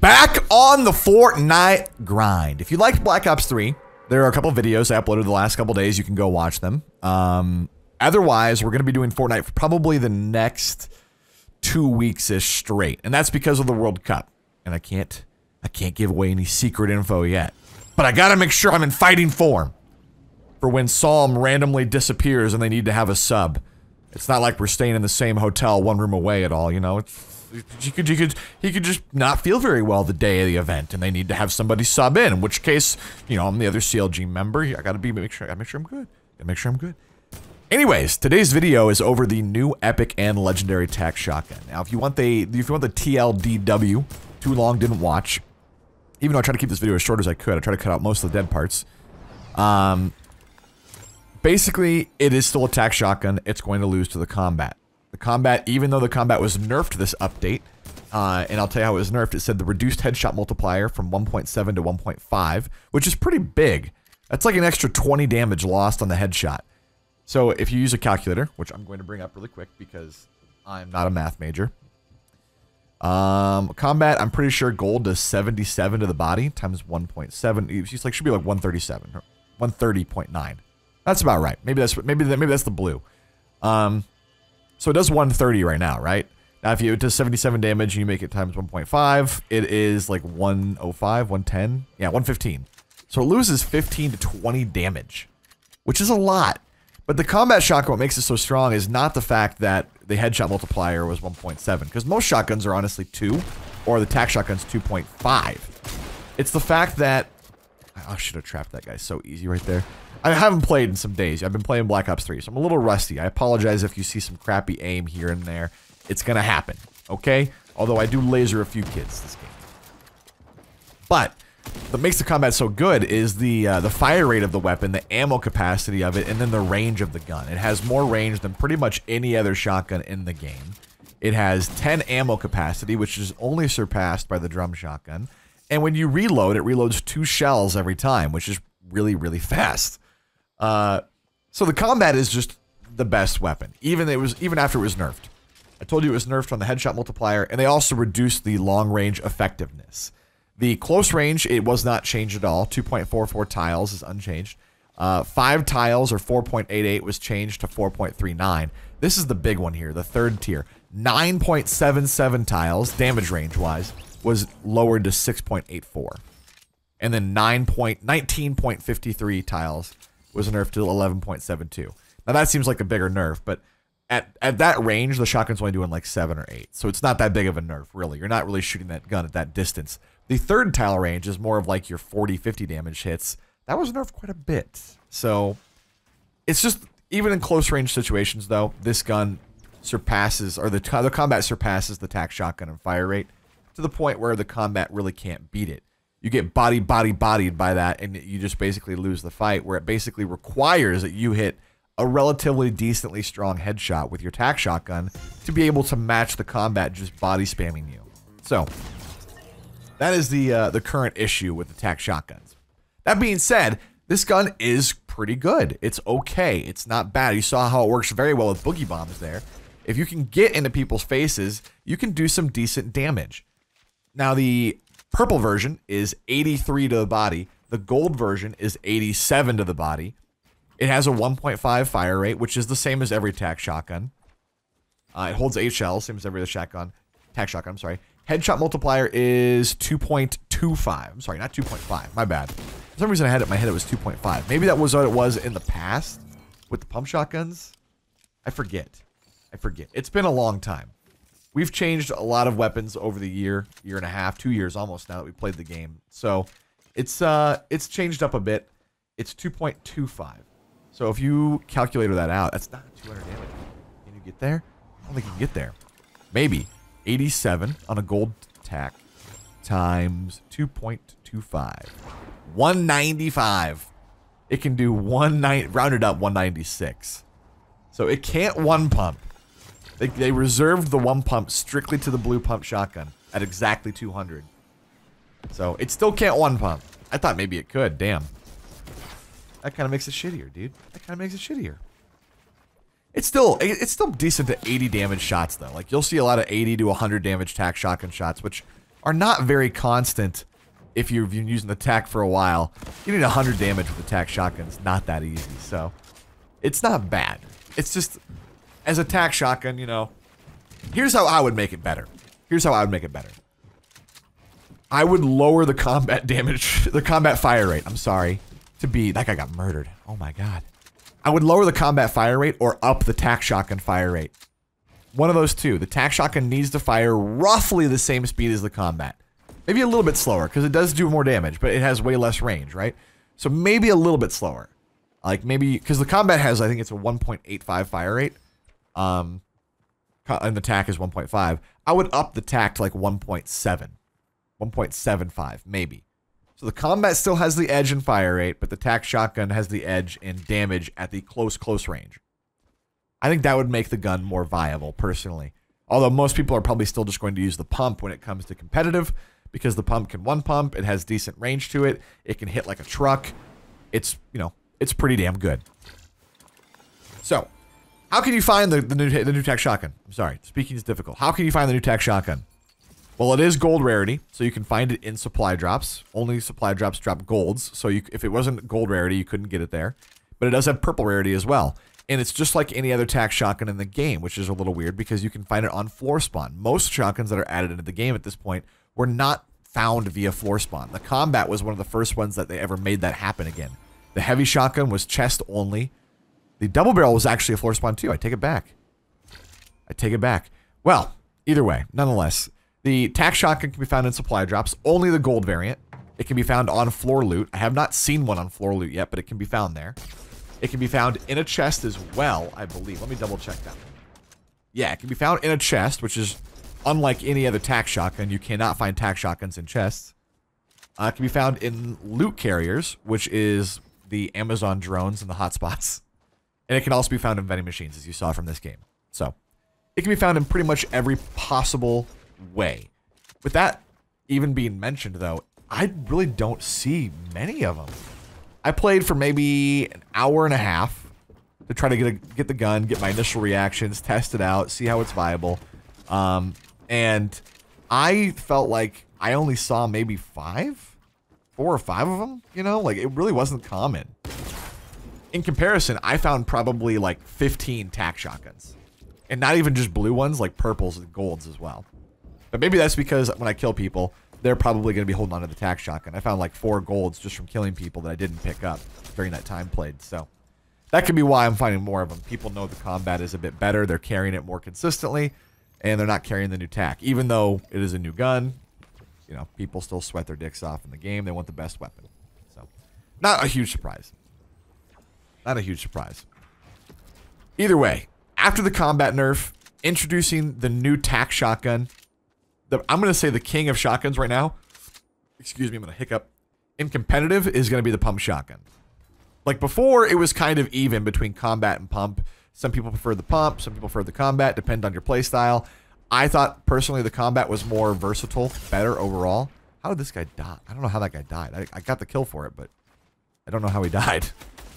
Back on the Fortnite grind. If you liked Black Ops 3, there are a couple of videos I uploaded the last couple days. You can go watch them. Otherwise, we're going to be doing Fortnite for probably the next 2 weeks-ish straight. And that's because of the World Cup. And I can't give away any secret info yet. But I got to make sure I'm in fighting form for when Psalm randomly disappears and they need to have a sub. It's not like we're staying in the same hotel, one room away at all, you know? He could just not feel very well the day of the event, and they need to have somebody sub in which case, you know, I'm the other CLG member. I gotta make sure I'm good. Gotta make sure I'm good. Anyways, today's video is over the new epic and legendary tac shotgun. Now, if you want the TLDW, too long didn't watch. Even though I tried to keep this video as short as I could, I tried to cut out most of the dead parts. Basically, it is still a tac shotgun. It's going to lose to the combat. The combat, even though the combat was nerfed this update, and I'll tell you how it was nerfed, it said the reduced headshot multiplier from 1.7 to 1.5, which is pretty big. That's like an extra 20 damage lost on the headshot. So if you use a calculator, which I'm going to bring up really quick because I'm not a math major. Combat, I'm pretty sure gold does 77 to the body times 1.7. It's like should be like 137 or 130.9. That's about right. Maybe that's the blue. So it does 130 right now, right? Now if it does 77 damage and you make it times 1.5, it is like 105, 110, yeah, 115. So it loses 15 to 20 damage, which is a lot. But the combat shotgun, what makes it so strong is not the fact that the headshot multiplier was 1.7, because most shotguns are honestly 2, or the tac shotgun's 2.5. It's the fact that I should have trapped that guy so easy right there. I haven't played in some days. I've been playing Black Ops 3, so I'm a little rusty. I apologize if you see some crappy aim here and there. It's gonna happen, okay? Although I do laser a few kids this game. But what makes the combat so good is the fire rate of the weapon, the ammo capacity of it, and then the range of the gun. It has more range than pretty much any other shotgun in the game. It has 10 ammo capacity, which is only surpassed by the drum shotgun. And when you reload, it reloads 2 shells every time, which is really, really fast. So the combat is just the best weapon, even after it was nerfed. I told you it was nerfed on the headshot multiplier, and they also reduced the long range effectiveness. The close range, it was not changed at all. 2.44 tiles is unchanged. 5 tiles, or 4.88, was changed to 4.39. This is the big one here, the third tier. 9.77 tiles, damage range-wise, was lowered to 6.84. And then 19.53 tiles was nerfed to 11.72. Now that seems like a bigger nerf, but at that range, the shotgun's only doing like 7 or 8. So it's not that big of a nerf, really. You're not really shooting that gun at that distance. The third tile range is more of like your 40, 50 damage hits. That was nerfed quite a bit. So it's just, even in close range situations though, this gun surpasses, or the combat surpasses the tac shotgun in fire rate to the point where the combat really can't beat it. You get bodied by that, and you just basically lose the fight, where it basically requires that you hit a relatively decently strong headshot with your tac shotgun to be able to match the combat just body spamming you. So that is the current issue with the tac shotguns. That being said, this gun is pretty good. It's okay. It's not bad. You saw how it works very well with boogie bombs there. If you can get into people's faces, you can do some decent damage. Now the purple version is 83 to the body. The gold version is 87 to the body. It has a 1.5 fire rate, which is the same as every tac shotgun. It holds 8 shells, same as every other tac shotgun, I'm sorry. Headshot multiplier is 2.25. I'm sorry, not 2.5. My bad. For some reason I had it in my head it was 2.5. Maybe that was what it was in the past with the pump shotguns. I forget. It's been a long time. We've changed a lot of weapons over the year and a half, 2 years almost now that we played the game. So it's changed up a bit. It's 2.25. So if you calculate that out, that's not 200 damage. Can you get there? I don't think you can get there. Maybe 87 on a gold tac times 2.25. 195. It can do rounded up 196. So it can't one pump. They reserved the one pump strictly to the blue pump shotgun at exactly 200. So it still can't one pump. I thought maybe it could. Damn. That kind of makes it shittier, dude. That kind of makes it shittier. It's still decent to 80 damage shots though. Like you'll see a lot of 80 to 100 damage tac shotgun shots, which are not very constant if you've been using the TAC for a while. Getting 100 damage with the TAC shotgun is not that easy, so it's not bad. It's just, as a TAC shotgun, you know, here's how I would make it better. Here's how I would make it better. I would lower the combat damage, the combat fire rate, I'm sorry, to be, that guy got murdered. Oh my god. I would lower the combat fire rate or up the TAC shotgun fire rate. One of those two. The TAC shotgun needs to fire roughly the same speed as the combat. Maybe a little bit slower, because it does do more damage, but it has way less range, right? So maybe a little bit slower. Like maybe, because the combat has, I think it's a 1.85 fire rate. And the TAC is 1.5. I would up the TAC to like 1.7. 1.75, maybe. So the combat still has the edge in fire rate, but the TAC shotgun has the edge in damage at the close range. I think that would make the gun more viable, personally. Although most people are probably still just going to use the pump when it comes to competitive, because the pump can one pump, it has decent range to it, it can hit like a truck. It's, you know, it's pretty damn good. So, how can you find the new TAC shotgun? I'm sorry, speaking is difficult. How can you find the new TAC shotgun? Well, it is gold rarity, so you can find it in supply drops. Only supply drops drop golds, so if it wasn't gold rarity, you couldn't get it there. But it does have purple rarity as well. And it's just like any other TAC shotgun in the game, which is a little weird because you can find it on floor spawn. Most shotguns that are added into the game at this point were not found via floor spawn. The combat was one of the first ones that they ever made that happen again. The heavy shotgun was chest only. The double barrel was actually a floor spawn too. I take it back. I take it back. Well, either way, nonetheless, the TAC shotgun can be found in supply drops, only the gold variant. It can be found on floor loot. I have not seen one on floor loot yet, but it can be found there. It can be found in a chest as well, I believe. Let me double check that. Yeah, it can be found in a chest, which is unlike any other TAC shotgun. You cannot find TAC shotguns in chests. It can be found in loot carriers, which is the Amazon drones and the hotspots. And it can also be found in vending machines, as you saw from this game. So, it can be found in pretty much every possible way. With that even being mentioned, though, I really don't see many of them. I played for maybe an hour and a half to try to get the gun, get my initial reactions, test it out, see how it's viable. And I felt like I only saw maybe 4 or 5 of them, you know? Like, it really wasn't common. In comparison, I found probably like 15 TAC shotguns. And not even just blue ones, like purples and golds as well. But maybe that's because when I kill people, they're probably going to be holding on to the TAC shotgun. I found like 4 golds just from killing people that I didn't pick up during that time played. So that could be why I'm finding more of them. People know the combat is a bit better. They're carrying it more consistently. And they're not carrying the new TAC. Even though it is a new gun, you know, people still sweat their dicks off in the game. They want the best weapon. So, not a huge surprise. Not a huge surprise. Either way, after the combat nerf, introducing the new TAC shotgun. I'm going to say the king of shotguns right now. Excuse me, I'm going to hiccup. In competitive is going to be the pump shotgun. Like before, it was kind of even between combat and pump. Some people prefer the pump, some people prefer the combat, depend on your playstyle. I thought, personally, the combat was more versatile, better overall. How did this guy die? I don't know how that guy died. I got the kill for it, but I don't know how he died.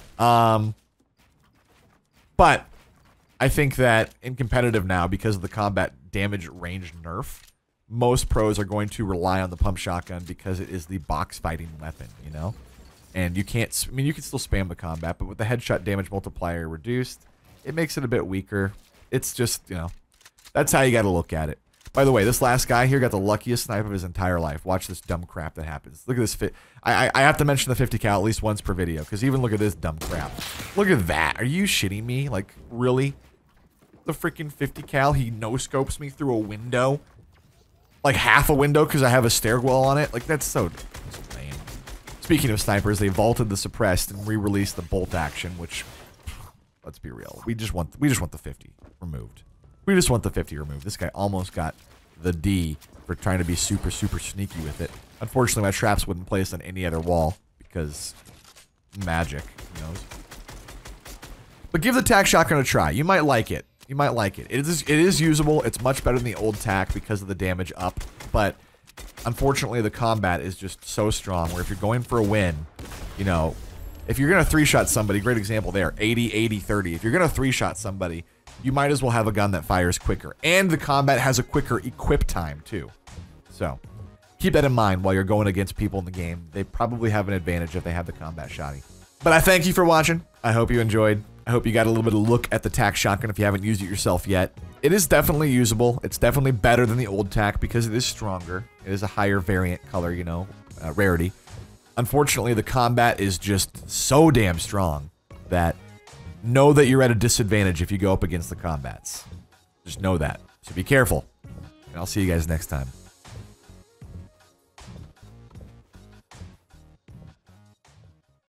But I think that in competitive now, because of the combat damage range nerf, most pros are going to rely on the pump shotgun because it is the box fighting weapon, you know? And you can't, I mean, you can still spam the combat, but with the headshot damage multiplier reduced, it makes it a bit weaker. It's just, you know, that's how you got to look at it. By the way, this last guy here got the luckiest snipe of his entire life. Watch this dumb crap that happens. Look at this fit. I have to mention the 50 cal at least once per video, because even look at this dumb crap. Look at that. Are you shitting me? Like, really? The freaking 50 cal, he no-scopes me through a window? Like half a window because I have a stairwell on it? Like, that's so lame. Speaking of snipers, they vaulted the suppressed and re-released the bolt action, which, let's be real, we just want the 50 removed. We just want the 50 removed. This guy almost got the D for trying to be super, super sneaky with it. Unfortunately, my traps wouldn't place on any other wall because magic, who knows. But give the TAC shotgun a try. You might like it. You might like it. It is usable. It's much better than the old TAC because of the damage up. But unfortunately, the combat is just so strong where if you're going for a win, you know, if you're going to 3-shot somebody, great example there, 80, 80, 30. If you're going to 3-shot somebody, you might as well have a gun that fires quicker. And the combat has a quicker equip time, too. So, keep that in mind while you're going against people in the game. They probably have an advantage if they have the combat shotty. But I thank you for watching. I hope you enjoyed. I hope you got a little bit of a look at the TAC shotgun if you haven't used it yourself yet. It is definitely usable. It's definitely better than the old TAC because it is stronger. It is a higher variant color, you know, rarity. Unfortunately, the combat is just so damn strong that know that you're at a disadvantage if you go up against the combats. Just know that. So be careful. And I'll see you guys next time.